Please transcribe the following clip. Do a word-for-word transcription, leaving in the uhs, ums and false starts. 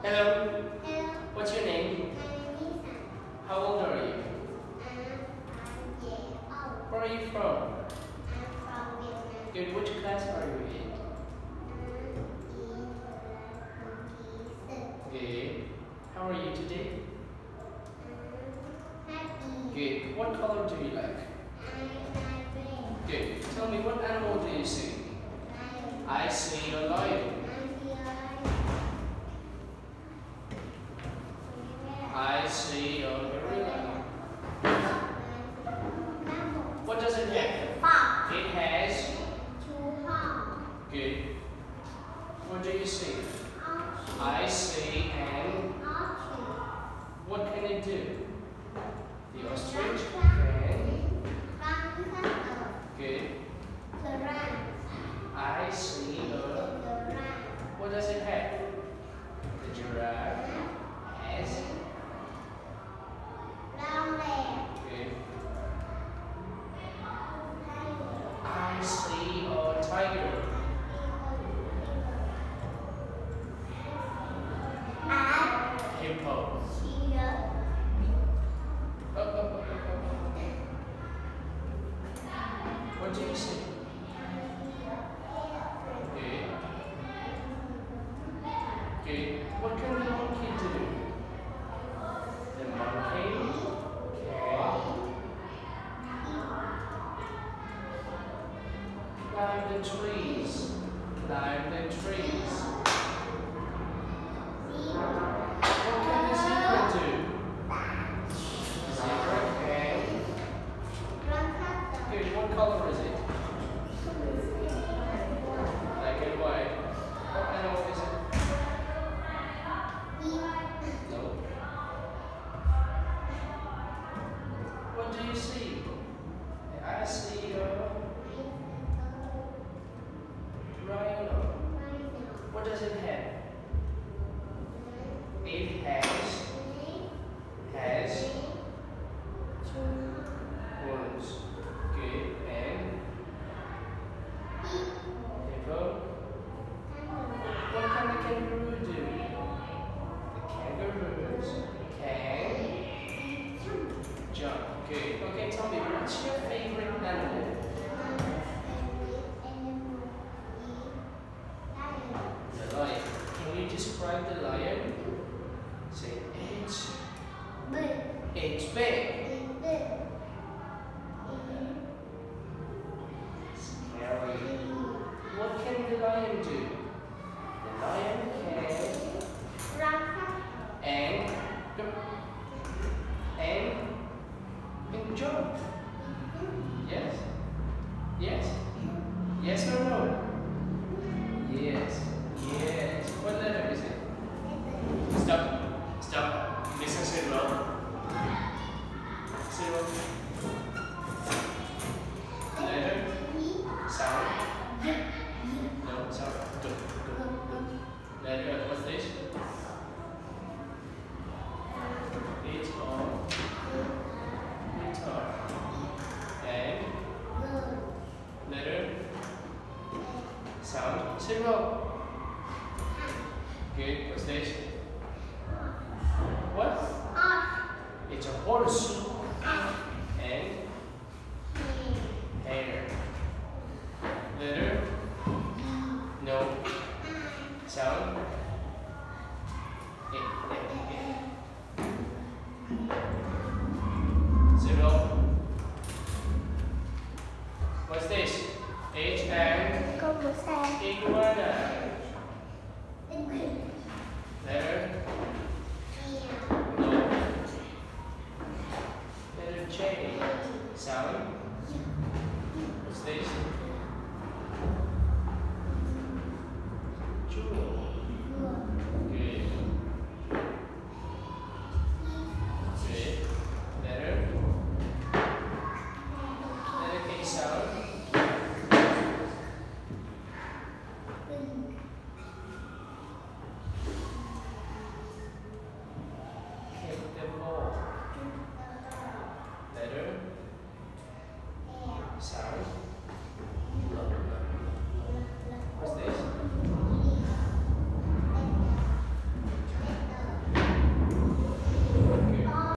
Hello. Hello. What's your name? My name is Sam. How old are you? I'm five years old. Where are you from? I'm from Vietnam. Good. Which class are you in? I'm in Good. How are you today? I'm happy. Good. What color do you like? I like red. Good. Tell me, what animal do you see? Lion. I see a lion. I see a gorilla. What does it have? Fox. It has. Two horns. Good. What do you see? Ostrich. I see an. Ostrich. What can it do? The ostrich can. Rhinoceros. Good. Giraffe. I see a. Giraffe. What does it have? The giraffe has. Brown bear. Good. I see a tiger. I Hippo. see a Oh, oh, oh, oh, oh. What do you see? Good. Good. What can the monkey do? The monkey can climb the trees. Climb the trees. What can the zebra do? Zebra can. Good. What color is it? Black and white. What animal is it? No. What do you see? I see a rhino. What does it have? It has has horns. Good. And hippo. What can the kangaroo do? The kangaroos can jump. Good. Okay, tell me, what's your favorite animal? The lion. Can you describe the lion? Say, it's it's big. Scary. What can the lion do? The lion can and and and jump. Yes? Yes? Yes or no? Yes. Yes. What letter is it? Stop. Stop. Listen, sit well. Sit well. Letter. Sound. No, sound. Do. Do. Letter. What's this? It's on guitar. And letter. Sound. Sit well. Good. What's this? What? It's a horse. And hair. Letter. No. Sound. Eh, eh, eh. Zero. What's this? H and Con của xe. equal.